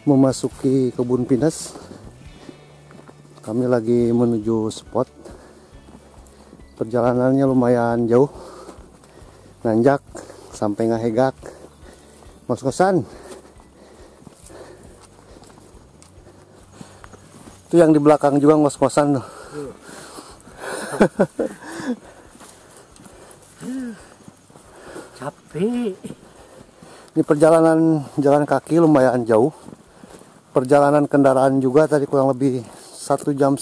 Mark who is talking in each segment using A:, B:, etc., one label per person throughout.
A: memasuki kebun pinus. Kami lagi menuju spot. Perjalanannya lumayan jauh, nanjak sampai ngahegak, ngos-ngosan. Itu yang di belakang juga ngos-ngosan tuh.
B: Capek.
A: Ini perjalanan jalan kaki lumayan jauh. Perjalanan kendaraan juga tadi kurang lebih 1,5 jam.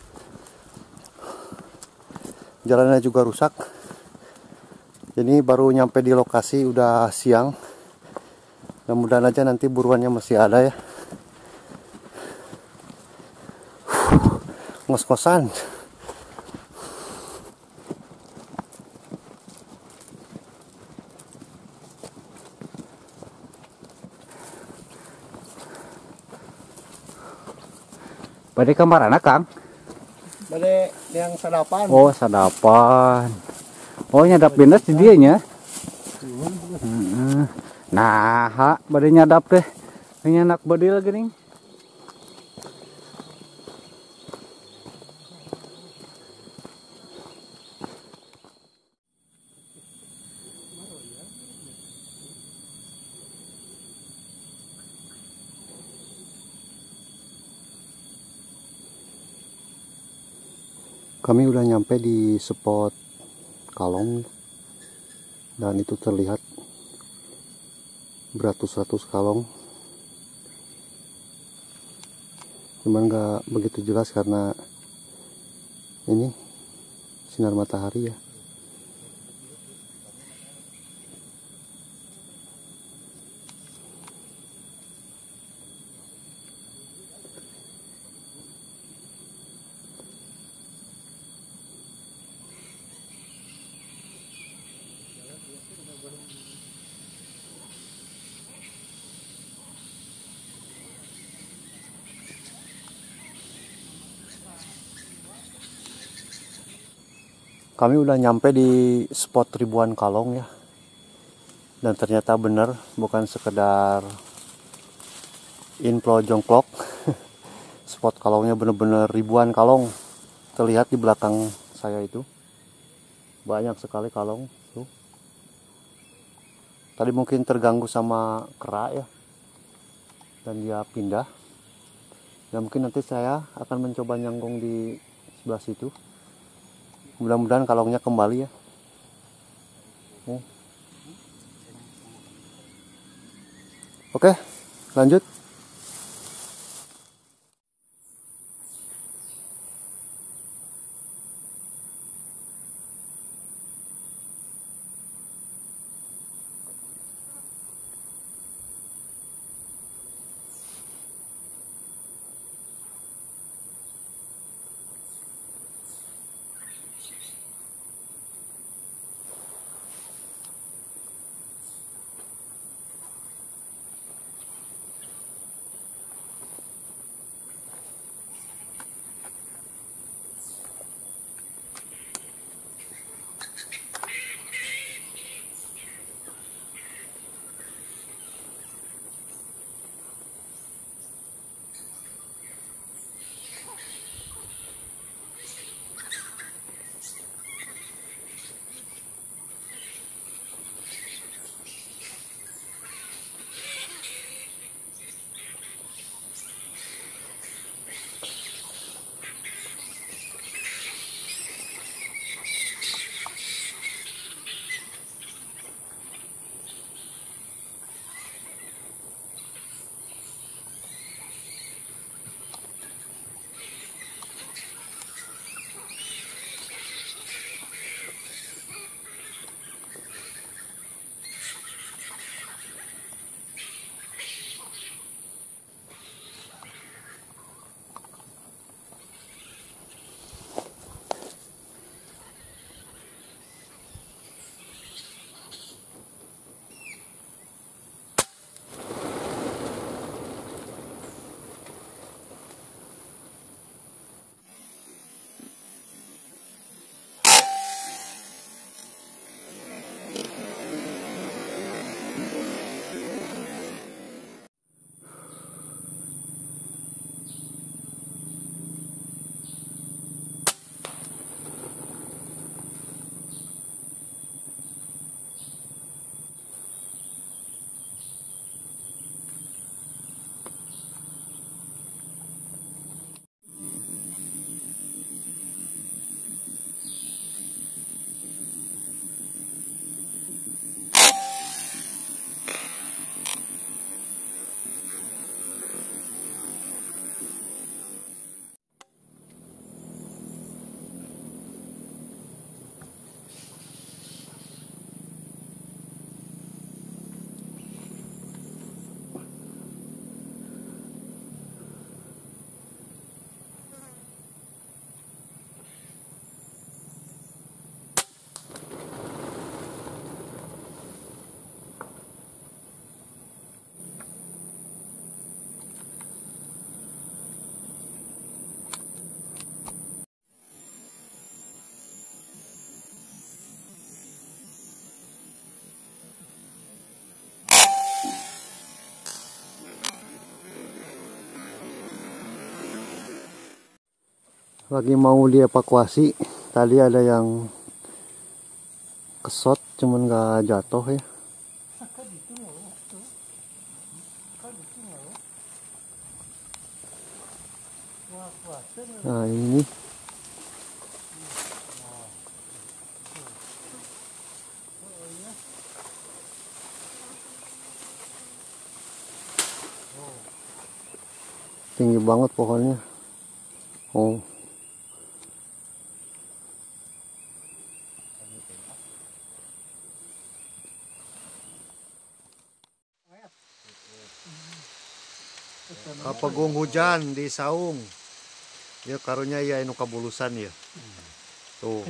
A: Jalannya juga rusak. Jadi baru nyampe di lokasi udah siang. Mudah-mudahan aja nanti buruannya masih ada ya. Ngos-ngosan.
B: Bade kamar anak Kang?
A: Bade yang sadapan.
B: Oh sadapan. Oh nyadap pinus di dia nya. Nah, bade nyadap teh. Ini anak bade lagi nih.
A: Kami udah nyampe di spot kalong dan itu terlihat beratus-ratus kalong, cuman nggak begitu jelas karena ini sinar matahari ya. Kami udah nyampe di spot ribuan kalong ya. Dan ternyata benar, bukan sekedar info jongklok. Spot kalongnya bener-bener ribuan kalong. Terlihat di belakang saya itu. Banyak sekali kalong. Tuh. Tadi mungkin terganggu sama kera ya. Dan dia pindah. Dan mungkin nanti saya akan mencoba nyangkung di sebelah situ. Mudah-mudahan kalongnya kembali ya. Oke, lanjut. lagi mau dievakuasi. Tadi ada yang kesot cuman nggak jatuh ya. Nah ini tinggi banget pohonnya. Oh, kapagong hujan di saung. Ya karunya ya inu kabulusan ya. Tuh.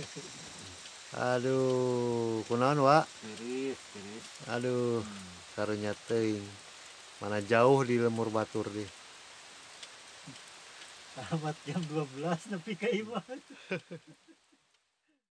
A: Aduh, kunaon wa?
B: Tiris.
A: Aduh, karunya teuing. Mana jauh di lemur batur deh.
B: Alamat jam 12 nepi ka imah.